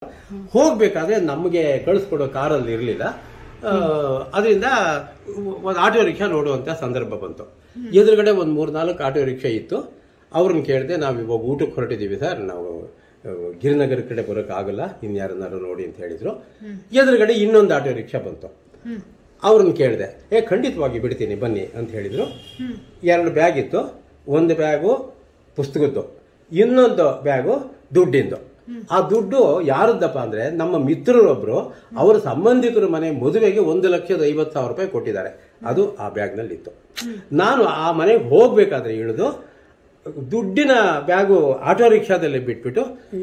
ಹೋಗ್ಬೇಕಾದ್ರೆ ನಮಗೆ ಕಳಿಸ್ಕೊಡೋ ಕಾರಲ್ಲಿ ಇರಲಿಲ್ಲ. ಅದರಿಂದ ಒಂದು ಆಟೋ ರಿಕ್ಷಾ ನೋಡುವಂತ ಸಂದರ್ಭ ಬಂತು. ಎದುರುಗಡೆ ಒಂದು 3-4 ಆಟೋ ರಿಕ್ಷಾ ಇತ್ತು. ಅವ್ರನ್ನ ಕೇಳಿದೆ, ನಾವು ಇವಾಗ ಊಟಕ್ಕೆ ಹೊರಟಿದ್ದೀವಿ ಸರ್, ನಾವು ಗಿರಿನಗರ ಕಡೆ ಬರೋಕ್ಕಾಗಲ್ಲ, ಇನ್ಯಾರನ್ನಾರು ನೋಡಿ ಅಂತ ಹೇಳಿದ್ರು. ಎದುರುಗಡೆ ಇನ್ನೊಂದು ಆಟೋ ರಿಕ್ಷಾ ಬಂತು. ಅವ್ರನ್ನ ಕೇಳಿದೆ, ಖಂಡಿತವಾಗಿ ಬಿಡ್ತೀನಿ ಬನ್ನಿ ಅಂತ ಹೇಳಿದ್ರು. 2 ಬ್ಯಾಗ್ ಇತ್ತು. ಒಂದು ಬ್ಯಾಗು ಪುಸ್ತಕದ್ದು, ಇನ್ನೊಂದು ಬ್ಯಾಗು ದುಡ್ಡಿಂದು. ಆ ದುಡ್ಡು ಯಾರದ್ದಪ್ಪ ಅಂದ್ರೆ ನಮ್ಮ ಮಿತ್ರರೊಬ್ರು ಅವರ ಸಂಬಂಧಿಕರ ಮನೆ ಮದುವೆಗೆ 1,50,000 ರೂಪಾಯಿ ಕೊಟ್ಟಿದ್ದಾರೆ. ಅದು ಆ ಬ್ಯಾಗ್ ನಲ್ಲಿ ಇತ್ತು. ನಾನು ಆ ಮನೆಗೆ ಹೋಗ್ಬೇಕಾದ್ರೆ ಇಳಿದು ದುಡ್ಡಿನ ಬ್ಯಾಗು ಆಟೋ ರಿಕ್ಷಾದಲ್ಲಿ ಬಿಟ್ಬಿಟ್ಟು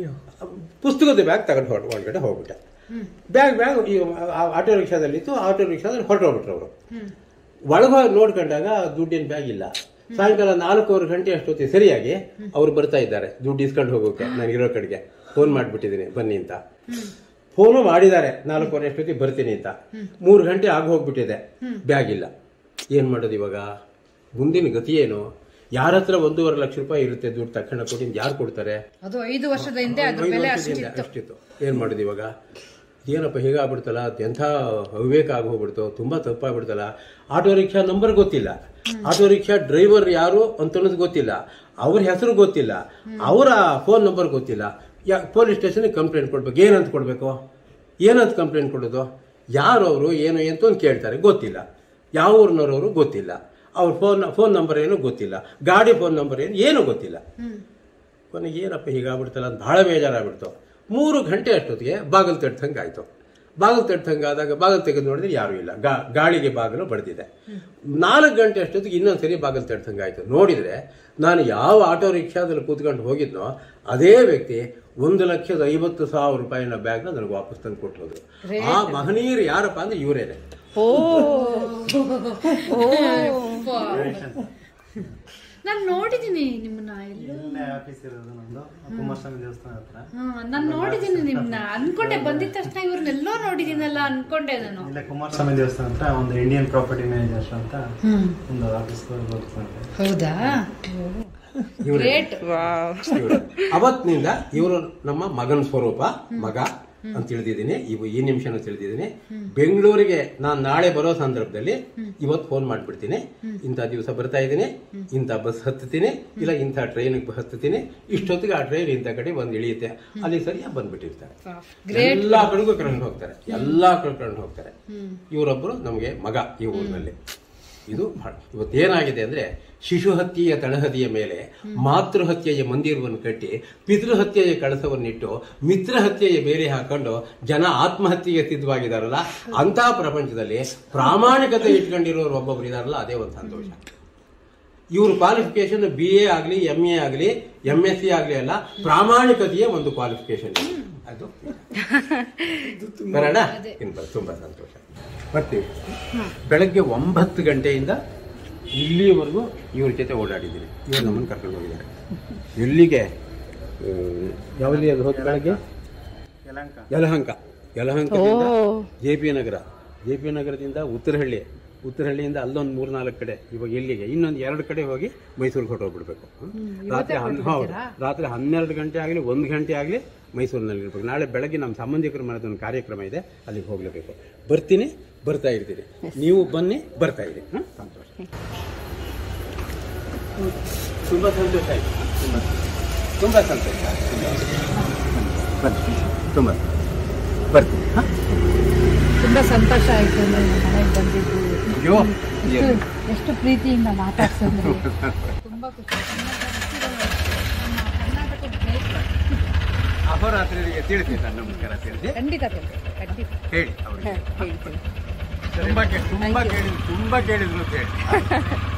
ಪುಸ್ತಕದ ಬ್ಯಾಗ್ ತಗೊಂಡು ಒಳಗಡೆ ಹೋಗ್ಬಿಟ್ಟೆ. ಬ್ಯಾಗ್ ಆಟೋ ರಿಕ್ಷಾದಲ್ಲಿತ್ತು. ಆಟೋ ರಿಕ್ಷಾದಲ್ಲಿ ಹೊರಟೋಗ್ಬಿಟ್ರು ಅವರು. ಒಳಗೆ ನೋಡ್ಕೊಂಡಾಗ ದುಡ್ಡಿನ ಬ್ಯಾಗ್ ಇಲ್ಲ. ಸಾಯಂಕಾಲ 4:15 ಗಂಟೆ ಅಷ್ಟೊತ್ತಿಗೆ ಸರಿಯಾಗಿ ಅವ್ರು ಬರ್ತಾ ಇದ್ದಾರೆ ದುಡ್ಡು ಇಸ್ಕೊಂಡು ಹೋಗೋಕೆ. ನನಗಿರೋ ಕಡೆಗೆ ಫೋನ್ ಮಾಡ್ಬಿಟ್ಟಿದ್ದೀನಿ ಬನ್ನಿ ಅಂತ. ಫೋನು ಮಾಡಿದ್ದಾರೆ 4:15 ಅಷ್ಟೊತ್ತಿಗೆ ಬರ್ತೀನಿ ಅಂತ. 3 ಗಂಟೆ ಆಗಿ ಹೋಗ್ಬಿಟ್ಟಿದೆ, ಬ್ಯಾಗ್ ಇಲ್ಲ. ಏನ್ ಮಾಡೋದು ಇವಾಗ? ಮುಂದಿನ ಗತಿ ಏನು? ಯಾರ ಹತ್ರ 1.5 ಲಕ್ಷ ರೂಪಾಯಿ ಇರುತ್ತೆ ದುಡ್ಡು ತಕ್ಷಣ ಕೊಟ್ಟು ಯಾರು ಕೊಡ್ತಾರೆ? ಅದು 5 ವರ್ಷದ ಹಿಂದೆ ಅಷ್ಟಿತ್ತು. ಏನ್ ಮಾಡೋದು ಇವಾಗ? ಏನಪ್ಪ ಹೀಗಾಗ್ಬಿಡ್ತಲ್ಲ, ಎಂಥ ಅವಿವೇಕ ಆಗೋಗ್ಬಿಡ್ತು, ತುಂಬಾ ತಪ್ಪಾಗ್ಬಿಡ್ತಲ್ಲ. ಆಟೋ ರಿಕ್ಷಾ ನಂಬರ್ ಗೊತ್ತಿಲ್ಲ, ಆಟೋ ರಿಕ್ಷಾ ಡ್ರೈವರ್ ಯಾರು ಅಂತನ್ನೋದು ಗೊತ್ತಿಲ್ಲ, ಅವ್ರ ಹೆಸರು ಗೊತ್ತಿಲ್ಲ, ಅವರ ಫೋನ್ ನಂಬರ್ ಗೊತ್ತಿಲ್ಲ. ಪೊಲೀಸ್ ಸ್ಟೇಷನ್ಗೆ ಕಂಪ್ಲೇಂಟ್ ಕೊಡ್ಬೇಕು. ಏನಂತ ಕೊಡ್ಬೇಕು? ಏನಂತ ಕಂಪ್ಲೇಂಟ್ ಕೊಡೋದು? ಯಾರು ಅವರು, ಏನು ಅಂತ ಕೇಳ್ತಾರೆ, ಗೊತ್ತಿಲ್ಲ. ಯಾವ ಊರಿನವರು ಗೊತ್ತಿಲ್ಲ, ಅವ್ರ ಫೋನ್ ನಂಬರ್ ಏನು ಗೊತ್ತಿಲ್ಲ, ಗಾಡಿ ಫೋನ್ ನಂಬರ್ ಏನು ಗೊತ್ತಿಲ್ಲ. ಕೊನೆಗೆ ಏನಪ್ಪ ಹೀಗಾಗ್ಬಿಡ್ತಲ್ಲ ಅಂತ ಬಹಳ ಬೇಜಾರಾಗ್ಬಿಡ್ತು. 3 ಗಂಟೆ ಅಷ್ಟೊತ್ತಿಗೆ ಬಾಗಿಲು ತಟ್ಟಂಗೆ ಆಯ್ತು. ಬಾಗಿಲು ತಟ್ಟಂಗೆ ಆದಾಗ ಬಾಗಿಲು ತೆಗೆದು ನೋಡಿದ್ರೆ ಯಾರು ಇಲ್ಲ, ಗಾಳಿಗೆ ಬಾಗಿಲು ಬಡ್ದಿದೆ. 4 ಗಂಟೆ ಅಷ್ಟೊತ್ತಿಗೆ ಇನ್ನೊಂದ್ಸರಿ ಬಾಗಿಲು ತಟ್ಟಂಗೆ ಆಯ್ತು. ನೋಡಿದ್ರೆ ನಾನು ಯಾವ ಆಟೋ ರಿಕ್ಷಾದಲ್ಲಿ ಕೂತ್ಕೊಂಡು ಹೋಗಿದ್ನೋ ಅದೇ ವ್ಯಕ್ತಿ 1,50,000 ರೂಪಾಯಿನ ಬ್ಯಾಗ್ನ ನನಗೆ ವಾಪಸ್ ತಂದು ಕೊಟ್ಟು ಹೋದ್ರು. ಆ ಮಹನೀಯರು ಯಾರಪ್ಪ ಅಂದ್ರೆ ಇವರೇನೆ. ನಾನು ನೋಡಿದೀನಿ ನಿಮ್ಮನ್ನ, ನಾನು ನೋಡಿದೀನಿ ನಿಮ್ನ. ಅನ್ಕೊಂಡೆ ಬಂದಿದ ತಕ್ಷಣ ಇವ್ರನ್ನೆಲ್ಲೋ ನೋಡಿದೀನಲ್ಲ ಅನ್ಕೊಂಡೆ ನಾನು. ಕುಮಾರಸ್ವಾಮಿ ದೇವಸ್ಥಾನ ಅಂತ ಒಂದು ಇಂಡಿಯನ್ ಪ್ರಾಪರ್ಟಿ ಮ್ಯಾನೇಜರ್ ಅಂತ ಒಂದು ಆಫೀಸ್. ಹೌದಾ? ಅವತ್ತಿನಿಂದ ಇವರು ನಮ್ಮ ಮಗನ ಸ್ವರೂಪ, ಮಗ ಅಂತ ತಿಳಿದಿದ್ದೀನಿ. ಈ ನಿಮಿಷನೂ ತಿಳಿದಿದ್ದೀನಿ. ಬೆಂಗಳೂರಿಗೆ ನಾನು ನಾಳೆ ಬರೋ ಸಂದರ್ಭದಲ್ಲಿ ಇವತ್ತು ಫೋನ್ ಮಾಡ್ಬಿಡ್ತೀನಿ, ಇಂಥ ದಿವಸ ಬರ್ತಾ ಇದ್ದೀನಿ, ಇಂಥ ಬಸ್ ಹತ್ತುತ್ತೀನಿ, ಇಲ್ಲ ಇಂಥ ಟ್ರೈನಿಗೆ ಹತ್ತುತ್ತೀನಿ, ಇಷ್ಟೊತ್ತಿಗೆ ಆ ಟ್ರೈನ್ ಇಂಥ ಕಡೆ ಬಂದು ಇಳಿಯುತ್ತೆ, ಅಲ್ಲಿ ಸರಿಯಾಗಿ ಬಂದ್ಬಿಟ್ಟಿರ್ತಾರೆ. ಎಲ್ಲಾ ಕಡೆಗೂ ಕರ್ಕೊಂಡು ಹೋಗ್ತಾರೆ, ಎಲ್ಲಾ ಕಡೆ ಕರ್ಕೊಂಡು ಹೋಗ್ತಾರೆ. ಇವರೊಬ್ರು ನಮಗೆ ಮಗ ಈ ಊರಿನಲ್ಲಿ. ಇದು ಇವತ್ತೇನಾಗಿದೆ ಅಂದ್ರೆ, ಶಿಶು ಹತ್ಯೆಯ ತಳಹದಿಯ ಮೇಲೆ ಮಾತೃ ಹತ್ಯೆಯ ಮಂದಿರವನ್ನು ಕಟ್ಟಿ, ಪಿತೃ ಹತ್ಯೆಯ ಕಳಸವನ್ನಿಟ್ಟು, ಮಿತ್ರ ಹತ್ಯೆಯ ಬೇರೆ ಹಾಕೊಂಡು ಜನ ಆತ್ಮಹತ್ಯೆಗೆ ಸಿದ್ಧವಾಗಿದಾರಲ್ಲ, ಅಂತ ಪ್ರಪಂಚದಲ್ಲಿ ಪ್ರಾಮಾಣಿಕತೆ ಇಟ್ಕೊಂಡಿರೋರು ಒಬ್ಬೊಬ್ರು ಇದಾರಲ್ಲ, ಅದೇ ಒಂದು ಸಂತೋಷ. ಇವ್ರ ಕ್ವಾಲಿಫಿಕೇಶನ್ BA ಆಗ್ಲಿ, MA ಆಗ್ಲಿ, MSc ಆಗ್ಲಿ ಅಲ್ಲ, ಪ್ರಾಮಾಣಿಕತೆಯೇ ಒಂದು ಕ್ವಾಲಿಫಿಕೇಶನ್. ಅದು ಬರೋಣ. ತುಂಬಾ ಸಂತೋಷ. ಬರ್ತೀವಿ. ಬೆಳಗ್ಗೆ 9 ಗಂಟೆಯಿಂದ ಇಲ್ಲಿವರೆಗೂ ಇವ್ರ ಜೊತೆ ಓಡಾಡಿದ್ದೀನಿ. ಇವರು ನಮ್ಮನ್ನು ಕರ್ಕೊಂಡು ಹೋಗಿದ್ದಾರೆ. ಎಲ್ಲಿಗೆ? ಯಾವಲ್ಲಿ ಅದು ಹೋದ? ಬೆಳಗ್ಗೆ ಯಲಹಂಕದಿಂದ JP ನಗರದಿಂದ ಉತ್ತರಹಳ್ಳಿಯಿಂದ ಅಲ್ಲೊಂದು 3-4 ಕಡೆ, ಇವಾಗ ಎಲ್ಲಿಗೆ ಇನ್ನೊಂದು 2 ಕಡೆ ಹೋಗಿ ಮೈಸೂರಿಗೆ ಹೊರಟೋಗ್ಬಿಡ್ಬೇಕು. ರಾತ್ರಿ 12 ಗಂಟೆ ಆಗಲಿ 1 ಗಂಟೆ ಆಗಲಿ ಮೈಸೂರಿನಲ್ಲಿ ಇರ್ಬೇಕು. ನಾಳೆ ಬೆಳಗ್ಗೆ ನಮ್ಮ ಸಂಬಂಧಿಕರ ಮನೆದ ಒಂದು ಕಾರ್ಯಕ್ರಮ ಇದೆ, ಅಲ್ಲಿಗೆ ಹೋಗ್ಲೇಬೇಕು. ಬರ್ತೀನಿ, ಬರ್ತಾ ಇರ್ತೀರಿ. ನೀವು ಬನ್ನಿ, ಬರ್ತಾ ಇರಿ. ಸಂತೋಷ, ತುಂಬಾ ಸಂತೋಷ ಆಯ್ತು. ತುಂಬಾ ಸಂತೋಷ. ಬನ್ನಿ, ತುಂಬಾ ಬರ್ತೀನಿ. ತುಂಬಾ ಸಂತೋಷ ಆಯ್ತು ಮನೆಗೆ ಬಂದಿದ್ದು. ಅಯ್ಯೋ, ಎಷ್ಟು ಪ್ರೀತಿಯಿಂದ ಮಾತಾಡ್ಸಿದ್ರು. ತುಂಬಾ ಖುಷಿ. ಅಹೋರಾತ್ರಿಗೆ ತಿಳಿಸಿ ನಾನು ನಮಸ್ಕಾರ ತಿಳಿಸಿ. ಖಂಡಿತ ಹೇಳಿ ಅವ್ರಿಗೆ. ತುಂಬಾ ಕೇಳಿದ್ರು ಹೇಳಿ.